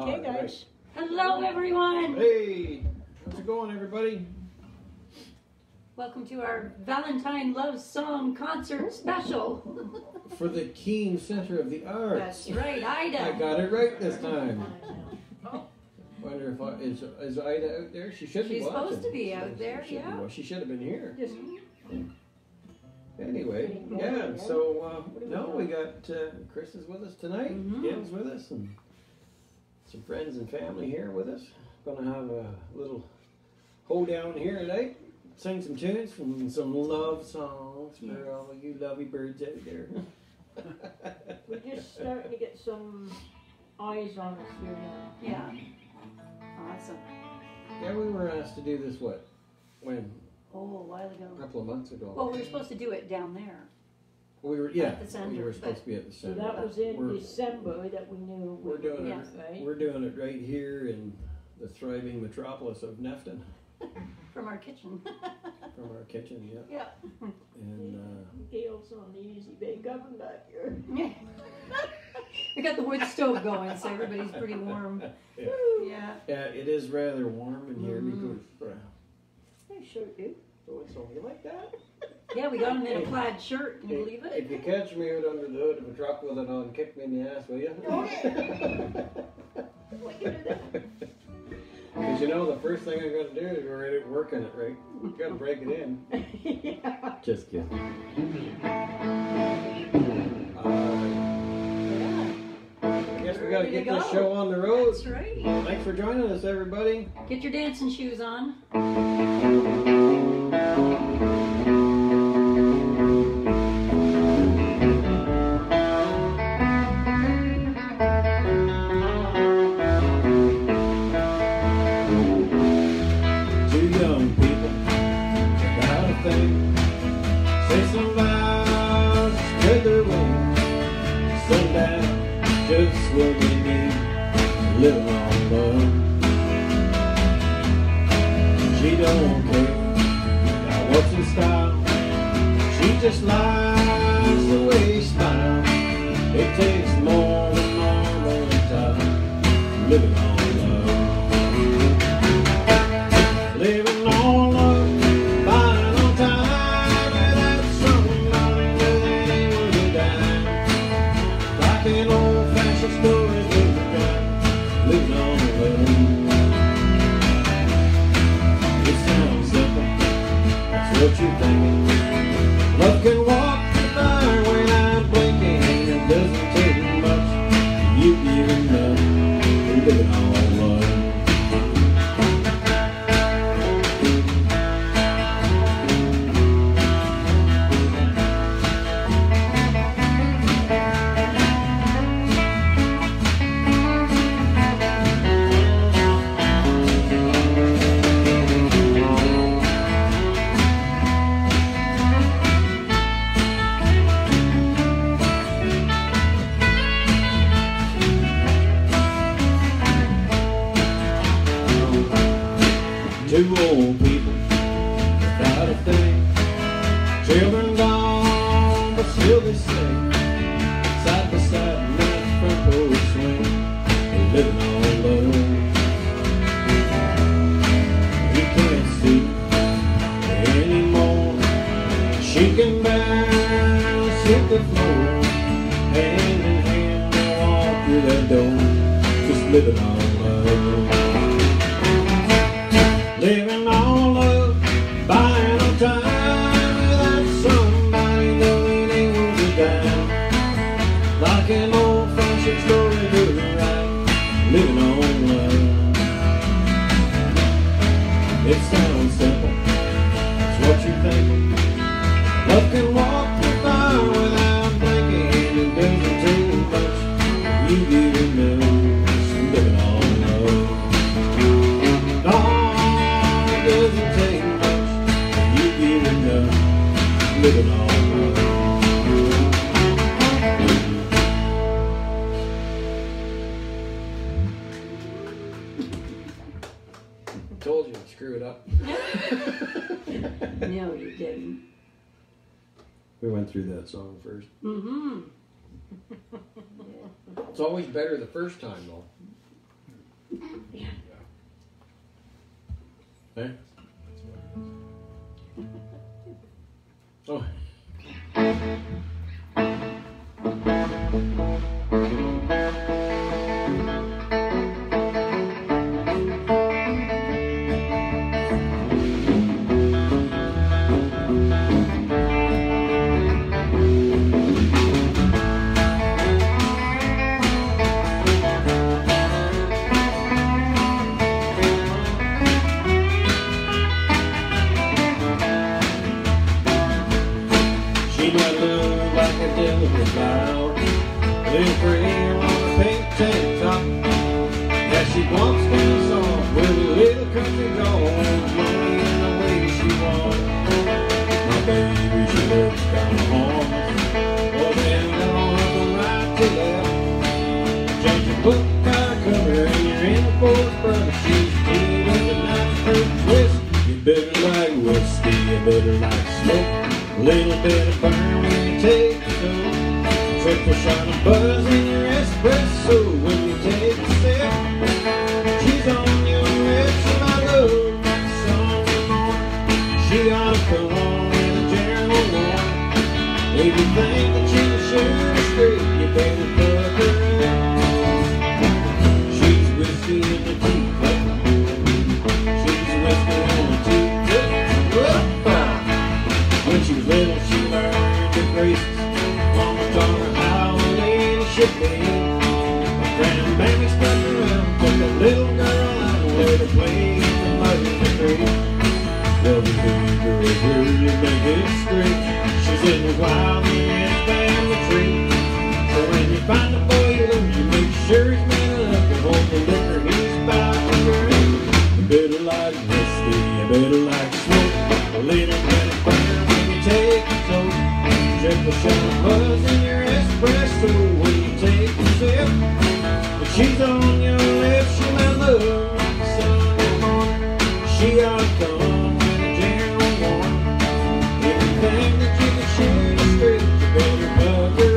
Okay, guys. Hello, everyone. Hey, how's it going, everybody? Welcome to our Valentine Love Song Concert Special. For the Keene Center of the Arts. That's right, Ida. I got it right this time. Wonder if is Ida out there? She should be She's watching. supposed to be out there, She should yeah. She should have been here. Just Anyway, yeah. So no, we got Chris is with us tonight. Mhm. Gail's with us, and some friends and family here with us. Gonna have a little hoedown here tonight. Sing some tunes from some love songs for all you lovey birds out there. we're just starting to get some eyes on us here now. Yeah. Awesome. Yeah, we were asked to do this when? Oh, a while A ago. couple of months ago. Well, we were supposed to do it down there. We were at the center, we were but- supposed to be at the So center. that was in We're- December that we knew we We're doing Yes. it. right? We're doing it right here in the thriving metropolis of Nefton, From our kitchen. from our kitchen. Yeah, Yeah. and Gail's on the easy bake oven back here. Yeah. We got the wood stove going, so everybody's pretty warm. yeah. Yeah. Yeah, it is rather warm in here Mhm. because. I sure do. So you like that? Yeah, we got him in a plaid shirt. Can you Hey, believe it? If you catch me out under the hood of a truck with it on, kick me in the ass, will you? We can do that. Because you know the first thing I'm going to do is go right at working it, right? You got to break it in. Yeah. Just kidding. I guess we got to Ready to get this go. show on the road. That's right. Thanks for joining us, everybody. Get your dancing shoes on. Two young people without a thing, say some vows, spread their wings. Sundown, just what they need, living on love. She don't care about what's in style, she just likes the way he smiles. It takes more than normal time, living on love. Living on love, buying on time, without somebody that ain't worth a dime. Like an old-fashioned story with a gun, living on love. It sounds simple, that's what you're thinking. Love can walk you by when I'm blinking. It doesn't take much, you give enough, living on love. Two old people without a thing, children gone, but still they sing. Side by side in that front porch swing, they're living on love. You can't see anymore. She can bounce hit the floor, hand in hand they walk through that door, just living on love. Living on love, buying on time, without somebody knowing it was a dime. Like an old-fashioned story to the right, living on love. It sounds simple, that's what you're thinking. Love can walk you by without blinking. It doesn't take much, you give enough, just living on love. It doesn't take much, you give enough, living on love. Told you I'd screw it up. No, you didn't. We went through that song first. Mm-hmm. It's always better the first time, though. Hey? Oh. She might look like a delicate flower, little cream on a pink tank top. Yeah, she walks down soft with a little country drawl, money in the way she walks. My baby, she looks kinda hard. Well, then I'll have to right to left. Change your book by cover and you're in the fourth brother. She's tea with a nice fruit twist. You better like whiskey, you better like smoke. A little bit of burn when you take a sip. Triple shot of buzz in your espresso when you take a sip. She's on your lips, my love, like the sun in the morning. She ought to come on with a general warning. If you think that she can shoot a straight, you better fuck her up. She's whiskey in the teacup. She's whiskey in the teacup. When she was little, she learned the graces. Mama taught her how a lady should be. My grandmammy stuck around, took that little girl out and let her play in the mud in the creek. Well, the baby girl really made history. She's in the wild man family tree. So when you find a boy you love, you make sure he's man enough to hold the liquor he's about to drink. You better like whiskey, you better like smoke. A little bit of fire when you take a toke. Triple shot of buzz in your espresso when you take a sip. If she's on your lips, she might look like the sun in the morning. She ought to come with a general warning. If you think that you can shoot a straight, you better fuck her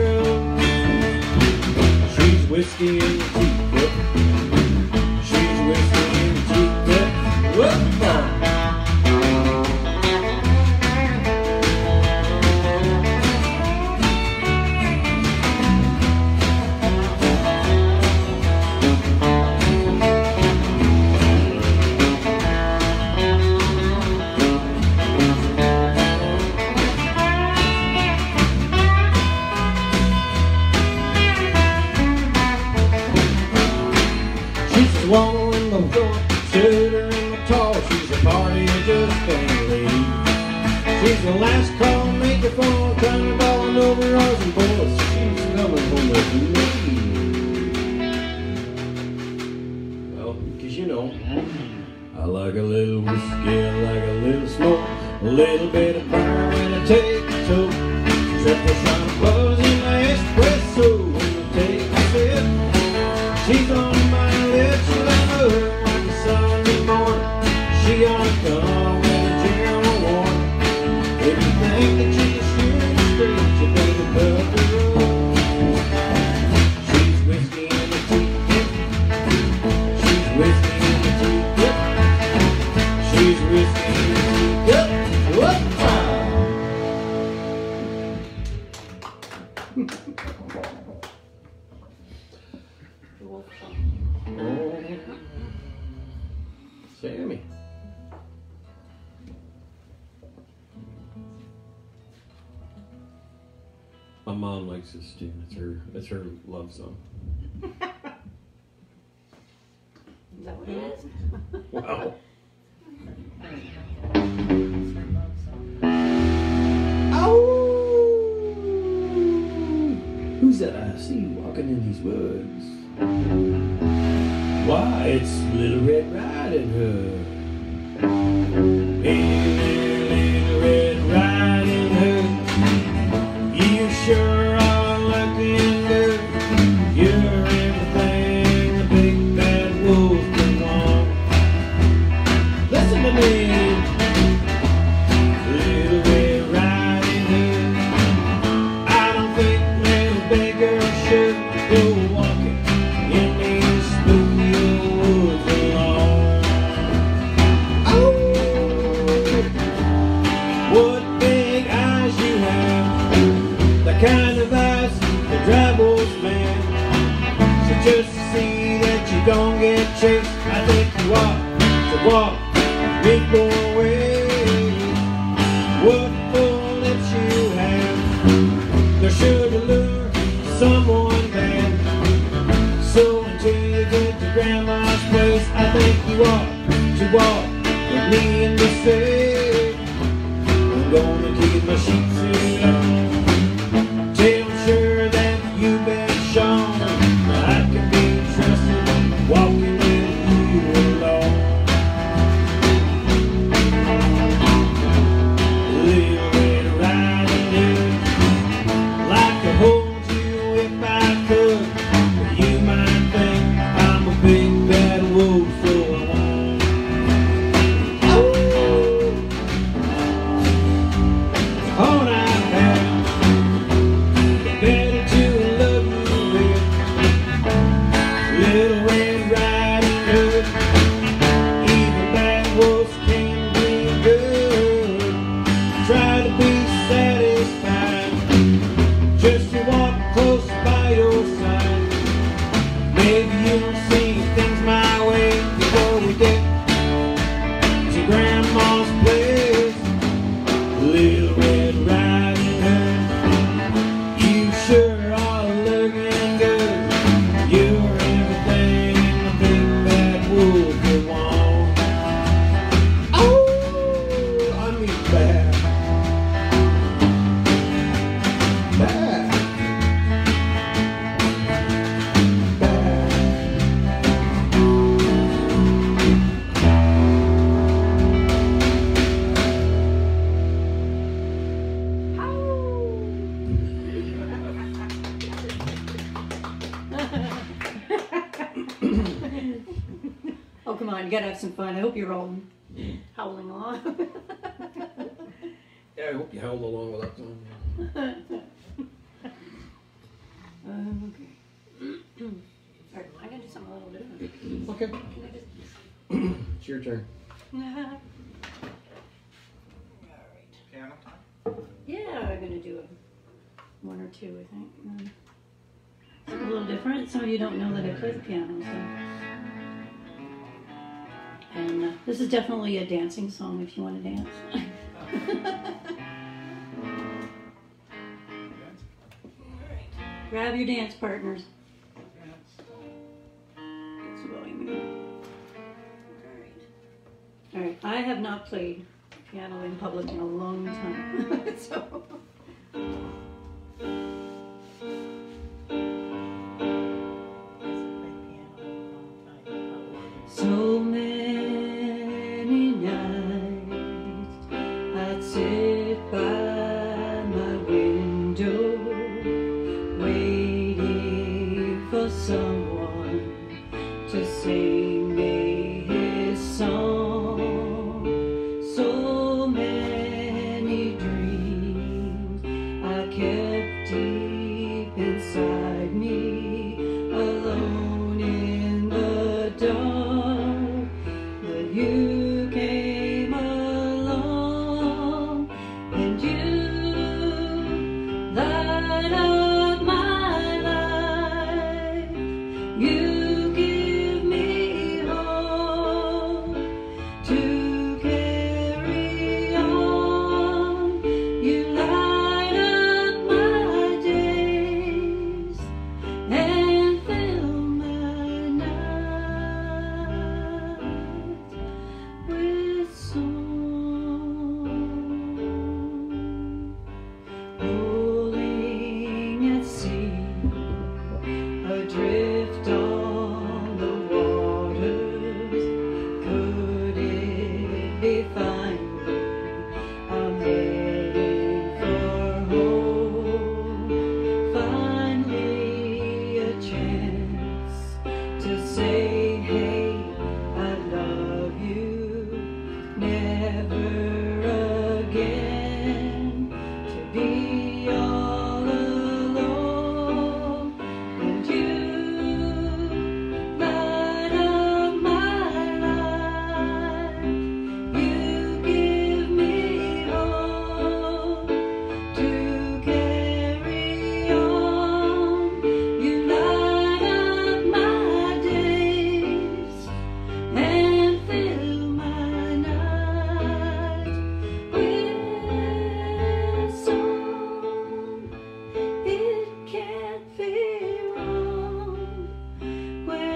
up. She's whiskey in the teacup. She's whiskey in the teacup. Whoop! Swallowing the joint, stood her in the tall. She's a party you just can't leave. She's the last call, make your phone, kind of balling over ours and bullets. She's coming home with me. Well, 'cause you know, I like a little whiskey, I like a little smoke, a little bit of burn when I take a toke. Triple shot of buzz in my espresso when you take a sip. She's on my lips, you let her like the Sunday morning. She ought to come with a general warning. If you think that she's shooting straight, you better fuck her up. She's whiskey in the teacup. She's whiskey in the teacup. She's whiskey in the teacup. Whoop! Oh, Sammy. My mom likes this tune. It's her love song. Is that what it is? Wow. Who's that I see walking in these woods? Why, it's Little Red Riding Hood. Hey, Little Red Riding Hood, you sure are lucky and good. You're everything a big bad wolf can want. Listen to me, Little Red Riding Hood. I don't think little big girl should go walking in these spooky old woods. just to see that you don't get chased. I think you ought to walk me more ways. What full lips you have, they're sure to lure someone bad. So until you get to Grandma's place, I think you ought to walk with me and be safe. I'm gonna keep my sheep suit on, till I'm sure that you've been shown that I can be trusted walking with you alone. Little Red Riding Hood, like to hold you if I could, but you might think I'm a big bad wolf, so I won't. Oh, now, better to love you with Little Red Riding Hood. Even bad wolves can be good. Try to be satisfied, just to walk close by your side. Maybe you'll see things my way before we get to Grandma's place. Little Red Riding Hood, you sure are looking good. You're everything in the big bad wolf could want. Oh, I mean bad. Bad. Oh, come on, you gotta have some fun. I hope you're all howling along. Yeah, I hope you held along with that song. Okay. Alright, I'm gonna do something a little different. Okay. Can I just... It's your turn. Alright. Piano time? Yeah, I'm gonna do one or two, I think. It's a little different. Some of you don't know that I play the piano, so. And this is definitely a dancing song if you want to dance. Grab your dance partners. That's what I mean. Alright, I have not played piano in public in a long time. So. So many nights I'd sit by my window, waiting for someone to sing me his song. So many dreams I kept deep inside me, alone in the dark. You came along and you light up my life. You give me hope to carry on. You light up my days and fill my nights with song. Rolling at sea, adrift on the waters, could it be finally? I'm heading for home. Finally a chance to say, hey, I love you. Never again to be all alone. And you light up my life. You give me hope to carry on. You light up my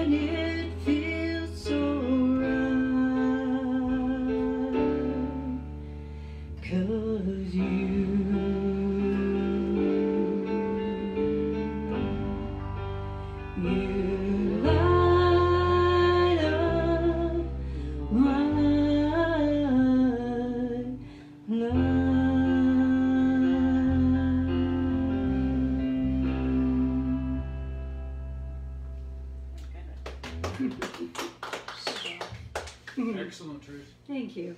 and it feels so right, 'cause you light up my life. Excellent, Truth. Thank you.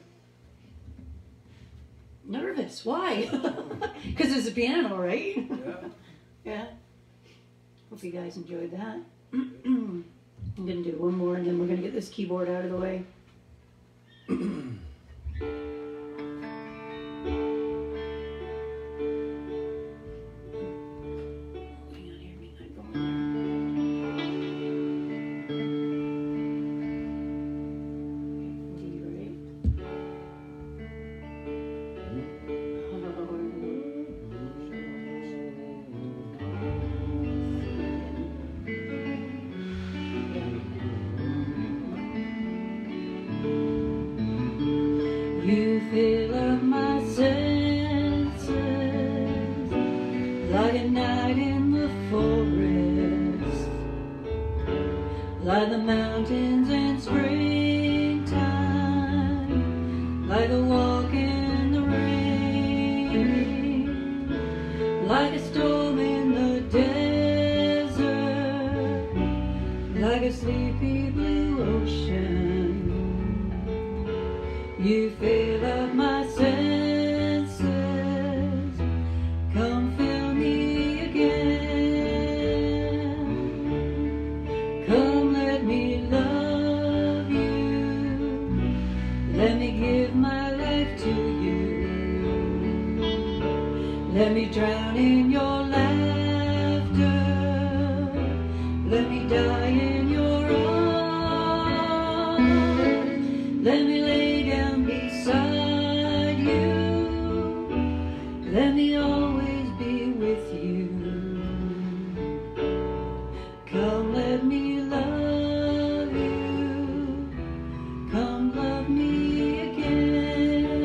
Nervous? Why? Because it's a piano, right? Yeah. Yeah. Hope you guys enjoyed that. I'm gonna do one more and then we're gonna get this keyboard out of the way. Hang on here, me not going there. D, right? You fill up my senses like a night in the forest, like the mountains in springtime, like a walk in the rain, like a storm in the desert, like a sleepy blue ocean. You fill up my senses, come fill me again. Come let me love you, let me give my life to you. Let me drown in your laughter, let me die in your arms. Let me lay down beside you, let me always be with you. Come let me love you, come love me again.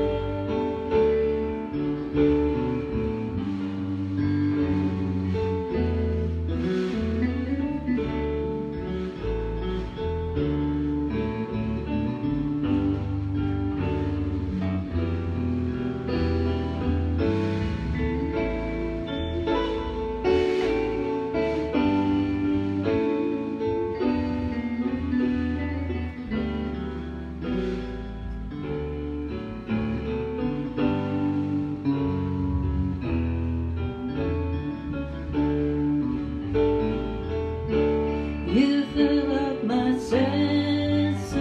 You fill up my senses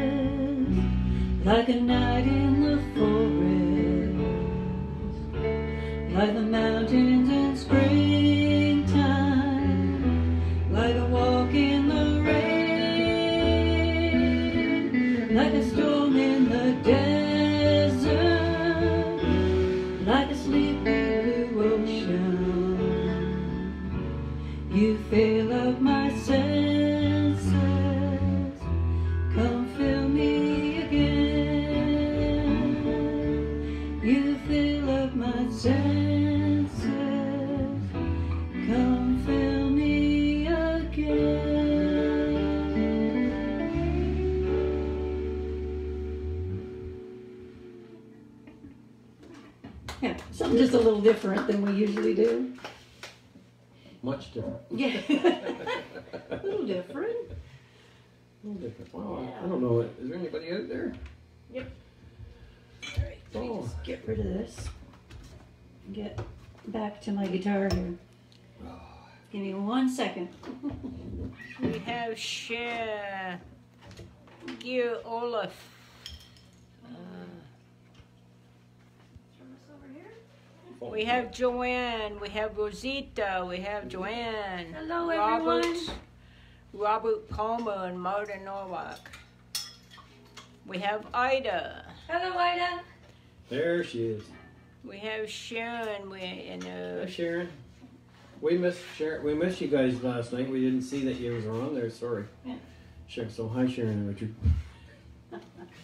like a night in the forest, like the mountains in springtime, like a walk in the rain, like a storm in the desert, like a sleepy blue ocean. You fill up my senses, come fill me again. You fill up my senses, come fill me again. Yeah, something just a little different than we usually do. Much different. Yeah. A little different. A little different. Wow, I don't know. Is there anybody out there? Yep. Alright, let me just get rid of this and get back to my guitar here. Give me 1 second. We have Gear Olaf. We have Joanne, we have Rosita, we have Joanne. Hello, everyone. Robert Palmer and Marta Nowak. We have Ida. Hello, Ida. There she is. We have Sharon. Hi, Sharon. We missed you guys last night. We didn't see that you was on there. Sorry. Yeah. Sure. So hi, Sharon and Richard. That.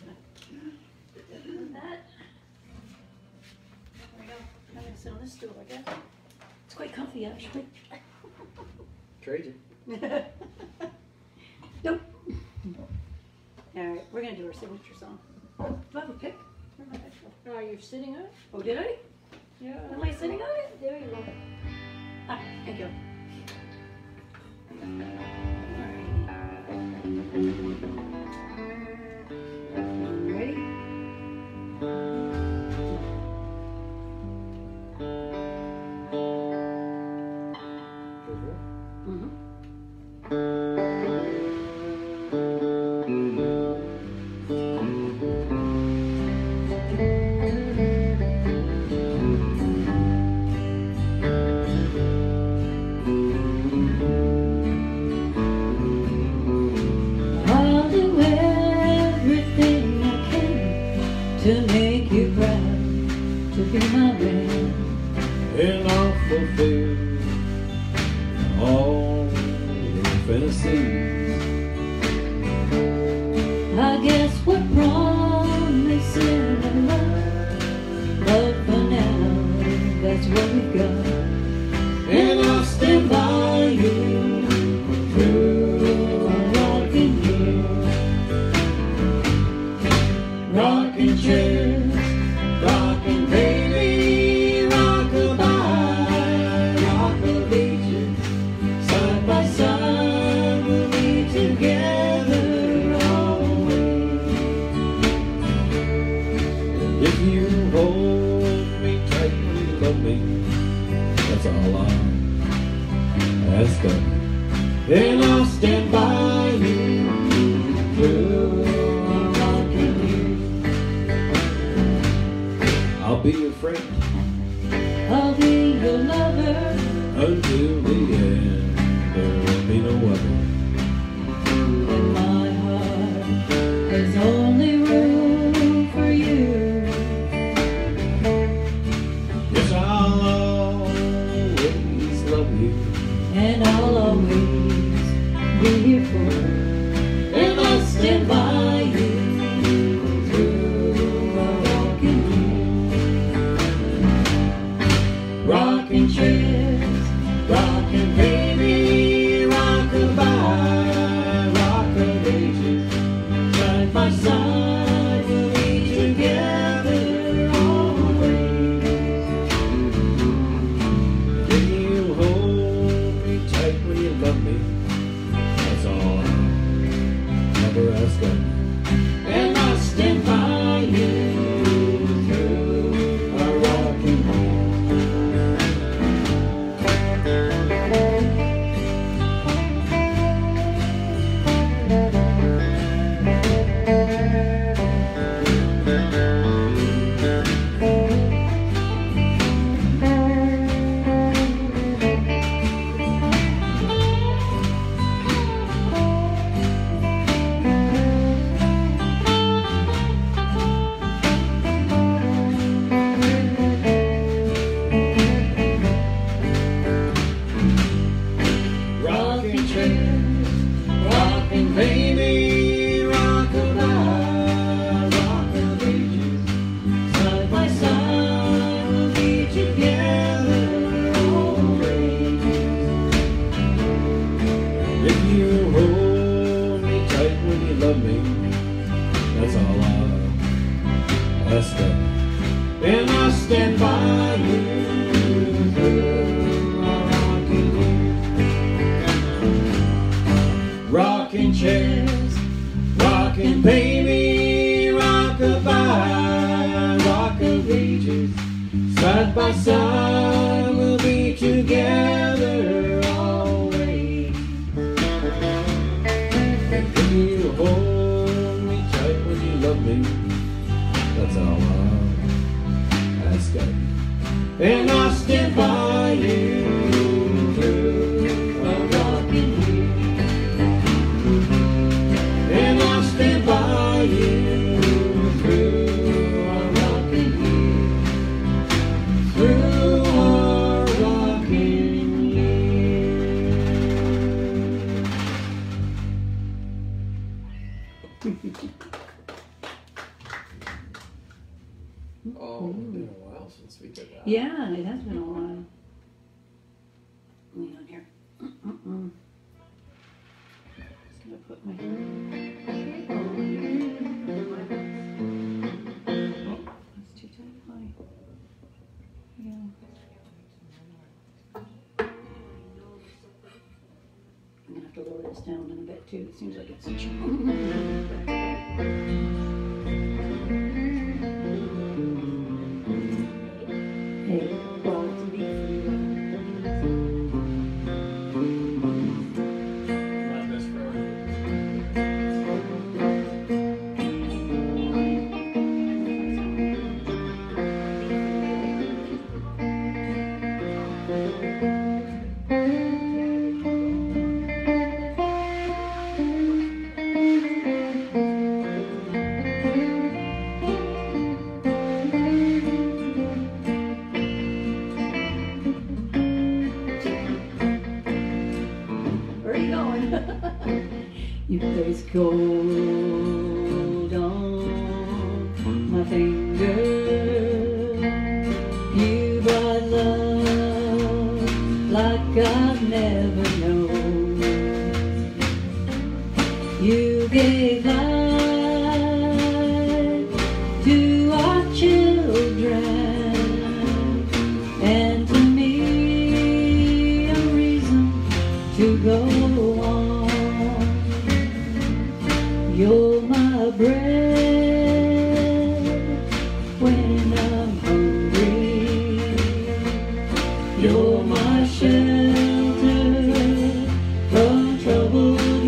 There we go. I'm gonna sit on this stool, I guess. It's quite comfy, actually. Trade you. Nope. All right, we're gonna do our signature song. Do I have a pick? Where'd my pick go? Oh, you're sitting on it? Oh, did I? Yeah. Am I sitting on it? There you go. Ah, thank you. Ready? Mm-hmm. I'll do everything I can to make you proud, to be my man. And I'll fulfill all your fantasies. I guess we're promising a love, but for now, that's what we've got. And I'll stand by you through our rocking years, rocking chairs, rocking baby, rock-a-bye, rock-a-beaches, side by side we'll be together always. If you hold me tight when you love me, that's all I'll ask of you. And I'll stand by you through our rocking years. I'll be your friend I'll be your lover. until the end. There will be no other. In my heart, there's only room for you. Yes, I'll always love you. And I'll always be here for you. And I'll stand by you Through our rocking years, rocking chairs, rocking baby, rock-a-bye, rock-a-beaches, side by side we'll be together always. If you hold me tight when you love me, that's all I'll ever ask of you. And I'll stand by you through our rocking rocking chairs, rocking baby, rock-a-bye, rock-a-beaches, side by side we'll be together always. If you hold me tight when you love me, that's all I'll ask of you. And I'll stand by you through our rocking years. Rocking chairs, rocking baby, rock-a-bye, rock-a-beaches, side by side we'll be together always. And if you hold me tight when you love me, that's all I'll ask of you. And I'll stand by you through our rocking years. And I'll stand by you through our rocking years. Through our rocking years. Oh, it's been a while since we did that. Yeah, it has been a while. Hang on here. Just gonna put my. Oh, that's too tight. High. Yeah. I'm gonna have to lower this down in a bit too. It seems like it's such Hey, well, it's a Not this Friday. Where are you going? You place gold on my finger. You brought love like I've never known. You gave life to our children, and to me a reason to go on. You're my bread when I'm hungry. You're my shelter from troubled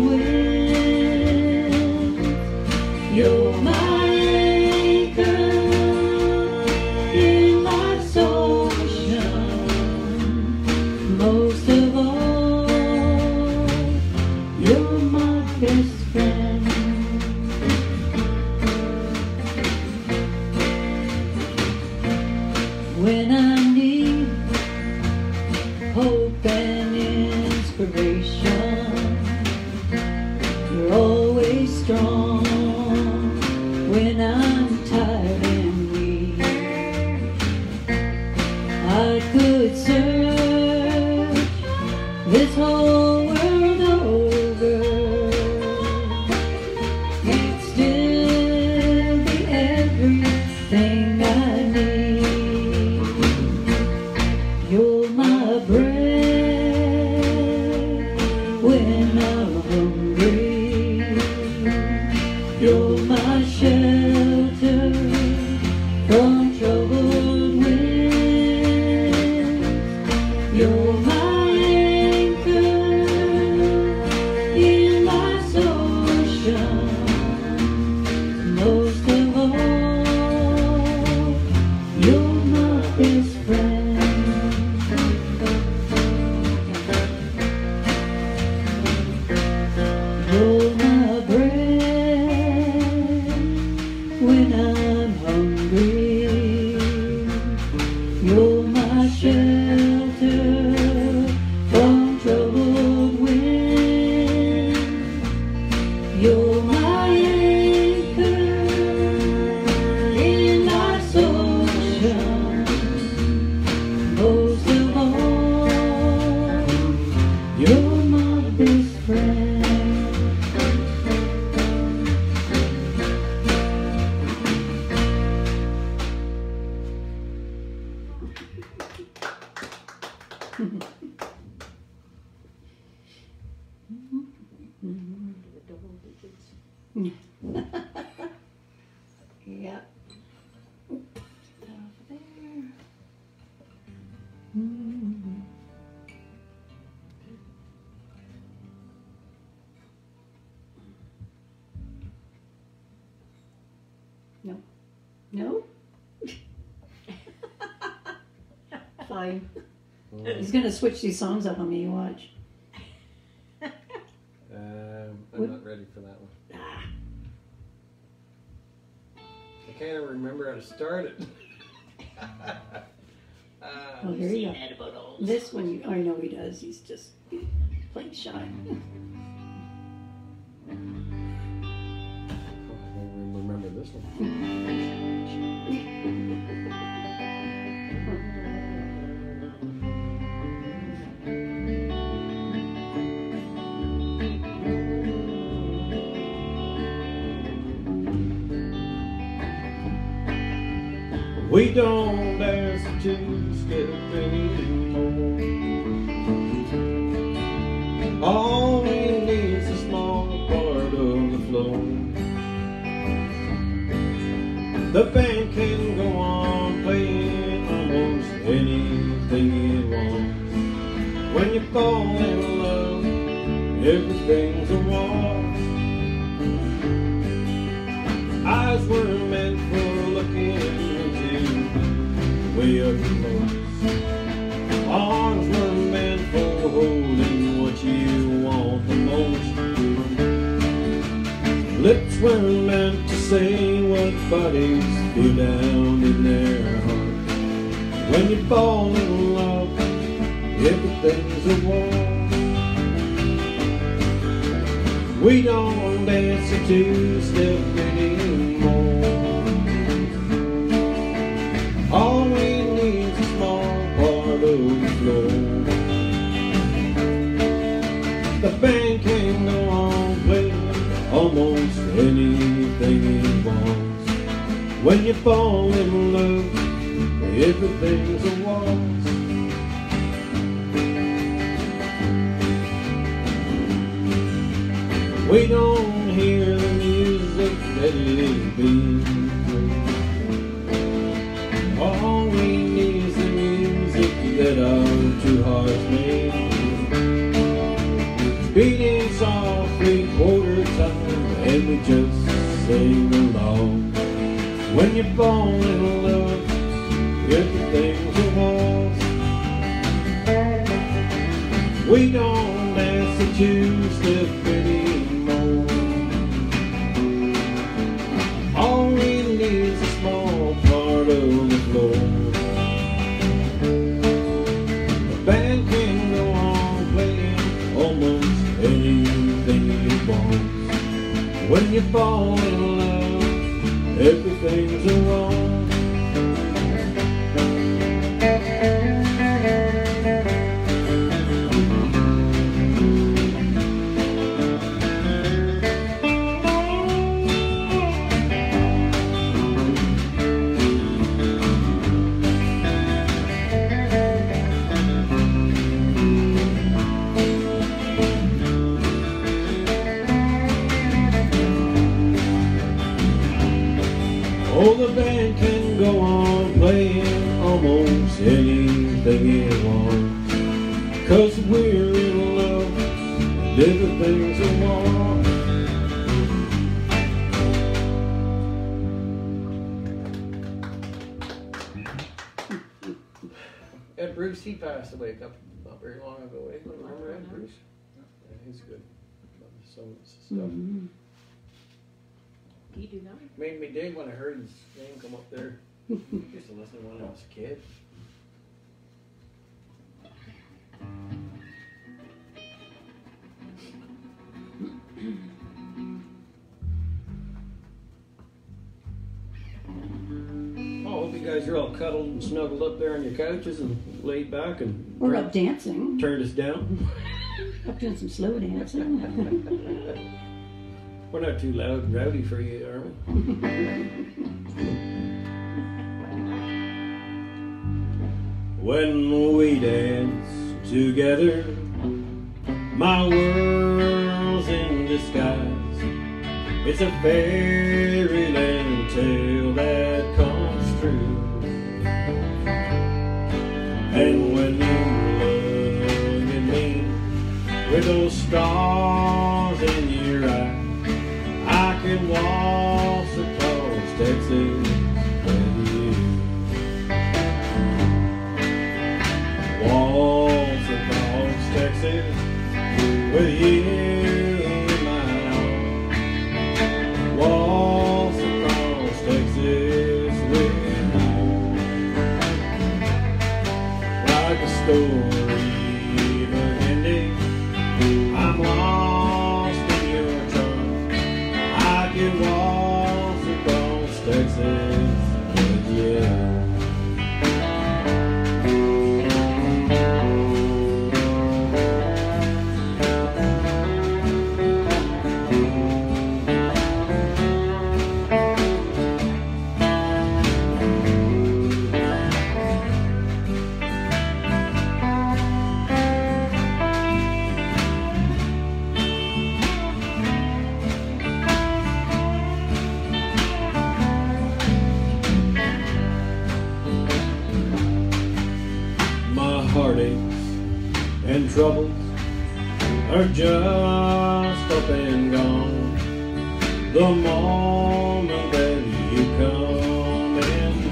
winds. You're my anchor in life's ocean. Most of all, you're my best friend. When I need hope and inspiration, you're always strong. When I'm tired and weak, I could search this whole world over. You'd still be everything I need. You're my bread when I'm hungry. You're my shelter from troubled winds. You're my anchor in life's ocean. Most of all, you're my best friend. You're my bread when I'm hungry. You're my shelter from troubled winds. You're my anchor in life's ocean. Most of all, you're my best friend. The double digits. Yep. Off there. Mhm. No. No? Fine. He's gonna switch these songs up on me, you watch. I'm not ready for that one. I can't even remember how to start it. Oh, here you go. This one, I know he does. He's just playing shy. We don't dance a two-step anymore. All we need is a small part of the floor. The band can go on playing almost anything it wants. When you fall in love, everything's a waltz. Eyes were meant for looking into way up close. Arms were meant for holding what you want the most. Lips were meant to say what bodies feel down in their hearts. When you fall in love, everything's a waltz. We don't dance a two-step anymore. All we need is a small part of the floor. The band can go on playing almost anything it wants. When you fall in love, everything's a waltz. We don't hear the music that is being played. All we need is the music that our two hearts make. Beating softly quarter time, and we just sing along. When you fall in love, everything's a waltz. We don't dance a two-step anymore. All we need is a small part of the floor. The band can go on playing almost anything it wants. When you fall in love, everything's a waltz. Oh, the band can go on playing almost anything it wants. 'Cause we're in love and everything's a waltz. Ed Bruce, he passed away not very long ago. Eh? Remember Ed Bruce? Yeah, he's good. Some stuff. Mm-hmm. Do you do that? Made me dig when I heard his name come up there. I used to listen when I was a kid. Oh, I hope you guys are all cuddled and snuggled up there on your couches and laid back and We're up dancing. turned us down. Up doing some slow dancing. We're not too loud and rowdy for you, are we? When we dance together, my world's in disguise. It's a fairyland tale that comes true. And when you look at me with those stars in your eyes, I can waltz across Texas with you. Waltz across Texas with you in my arms. Waltz across Texas with you. Like a story of ending, I'm lost troubles are just up and gone. The moment that you come into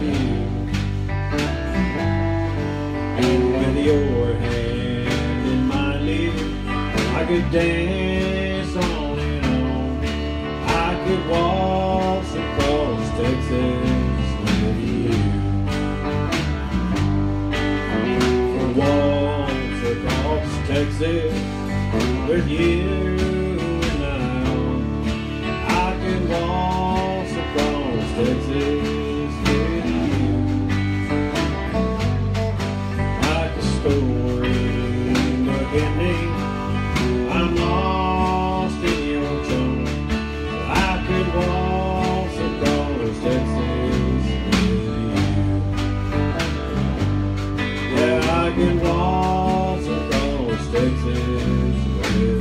view, with your hand in mine, dear, I could dance on and on. I could waltz across Texas with you. For waltz across Texas with you and I could waltz across Texas with you. Like a story beginning, I'm lost in your charm. I could waltz across Texas with you. Yeah, I could waltz across Texas with you.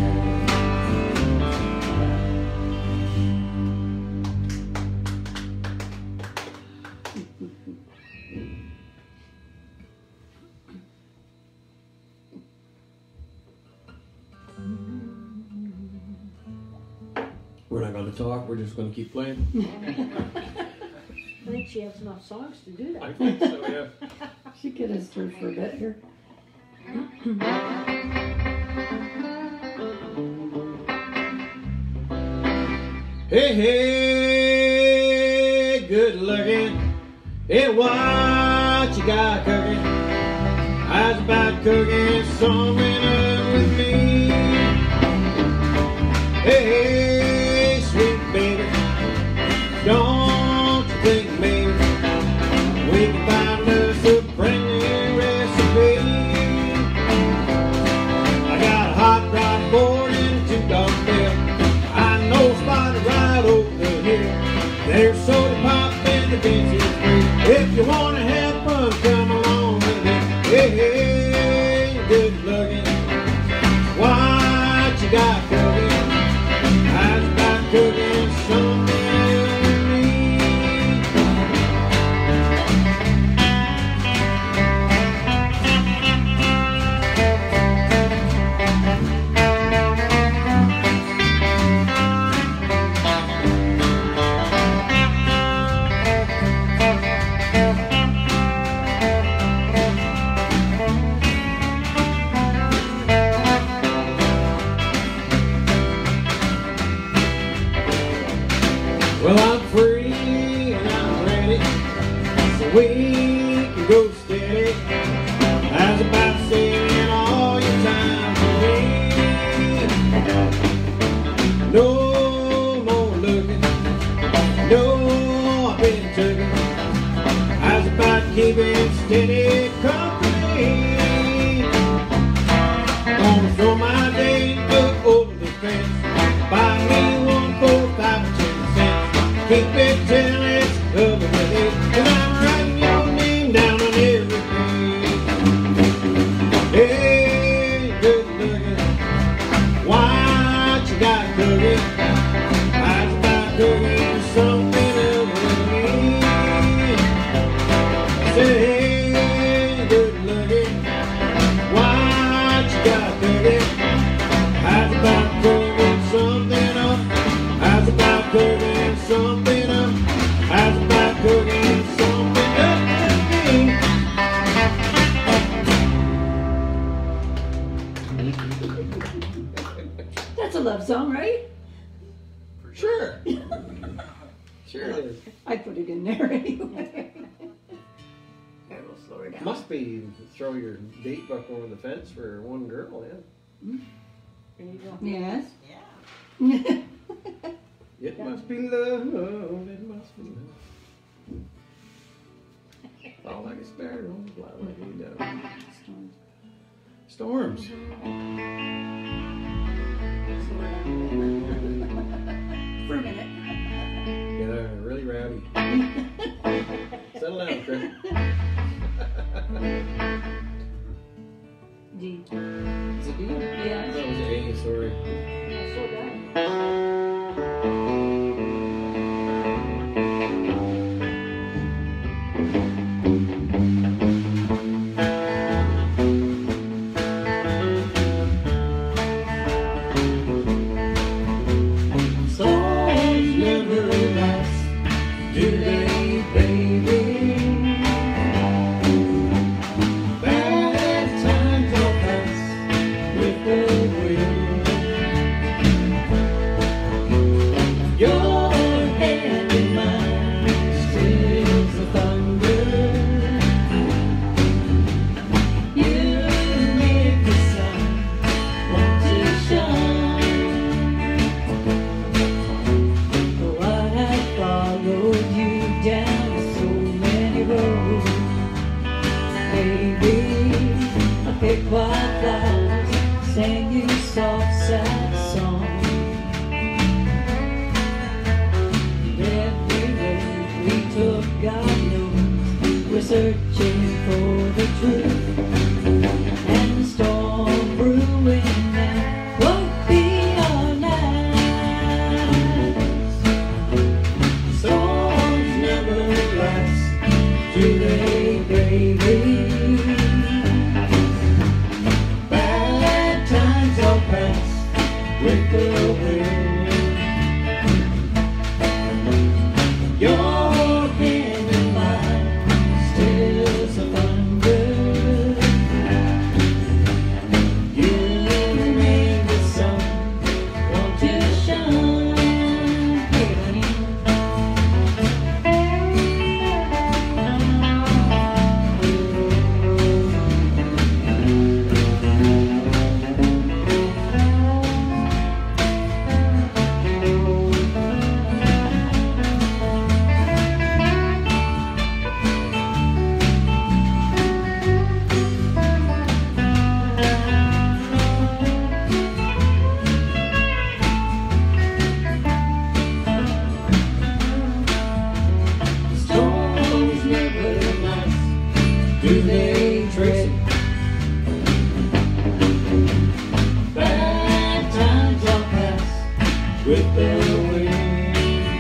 We're not going to talk, we're just going to keep playing. I think she has enough songs to do I that. think so, yeah. She get us through for a bit here. Hey, hey, good looking. Hey, what you got cooking? I was about cooking something up with me. Hey, hey, sweet baby, don't you think maybe we can find us a brand new recipe? I got a hot rod board and 2 dog bell. I know a spot right over here. There's soda pop and the bench is free. If you want to have fun, come along with me. Hey, hey, good looking. What you got cooking? I was about cooking something with me. Well, I'm free and I'm ready, so we can go steady. How's about saving all your time for me? No more looking, no, I've been taken. How's about keeping steady company? Gonna throw my day up over the fence. Buy me 1, 4, 5, 10 cents. Keep it till it's covered with it, and I'm writing your name down on every page. Hey, good looking, what you got cooking? I was about cooking something up with me. Say, hey, good looking, what you got cooking? I was about cooking something up. I was about cooking something up. I was about cooking something up with me. That's a love song, right? Sure. Sure it is. I put it in there anyway. Here, we'll slow her down. Must be throw your date book over the fence for one girl, yeah. There you go. Yes. Yeah. It must be love, it must be love. Fall like a sparrow, fly like a dove. Storms. For a minute. Yeah, they're really rowdy. Settle down, Chris. D. Is it D? Yeah. That was A, sorry. Yeah, so that. with the wind.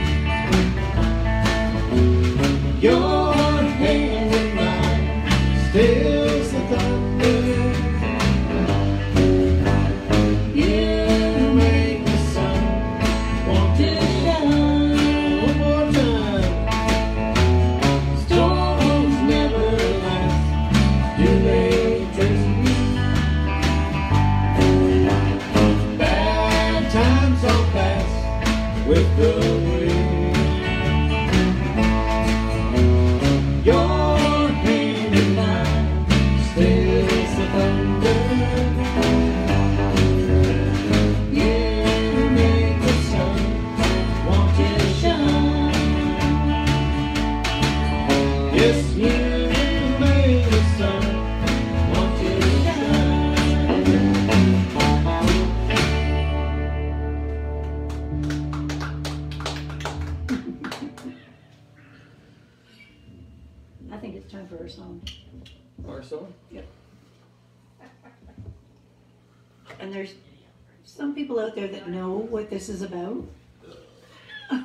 Your hand in mine stills the thunder. You make the sun want to shine. One more time. Storms never last, do they, Tracy? Bad times all pass with the wind. Your hand in mine stills the thunder. You make the sun want to shine. Yes, you make the sun want to shine. I think it's time for our song. Our song? And there's some people out there that know what this is about. I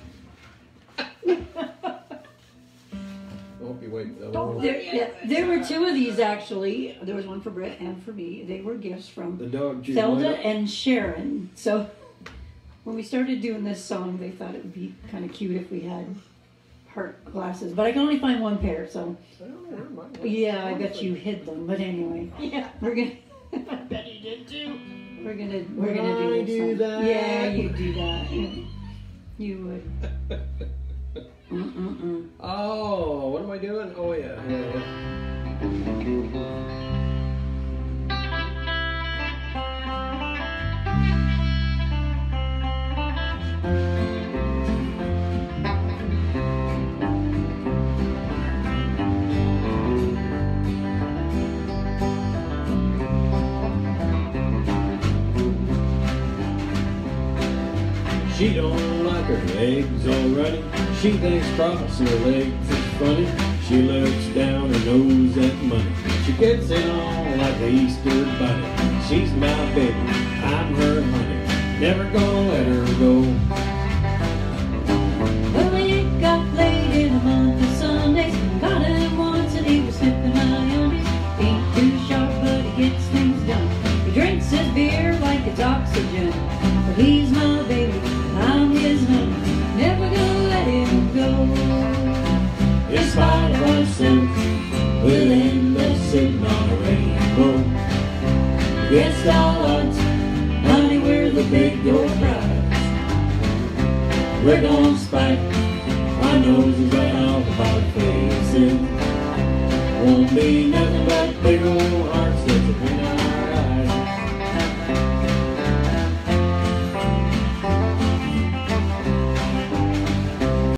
hope you wait. There were two of these actually. There was one for Brett and for me. They were gifts from The dog chewed Zelda mine up. and Sharon. So when we started doing this song, they thought it would be kind of cute if we had heart glasses. But I can only find one pair, so I don't know where mine was. yeah, I bet you hid them. But anyway, Yeah, we're gonna I bet you did too. we're gonna I do this do song. that. Yeah, you do that. You would. Oh, what am I doing? Oh yeah. She don't like her legs all running. She thinks crossing her legs is funny. She looks down her nose at money. She gets it on like the Easter bunny. She's my baby, I'm her honey. Never gonna let her go. Well, we got late in a month of Sundays. Caught him once and he was sniffing my undies. Ain't too sharp, but he gets things done. He drinks his beer like it's oxygen. But he's my baby, I'm his honey. Never gonna let him go. In spite of ourselves, we'll end up sitting on a rainbow. Against all odds, honey, we're the big door prize. We're gonna spike our noses right off of our faces. Won't be nothing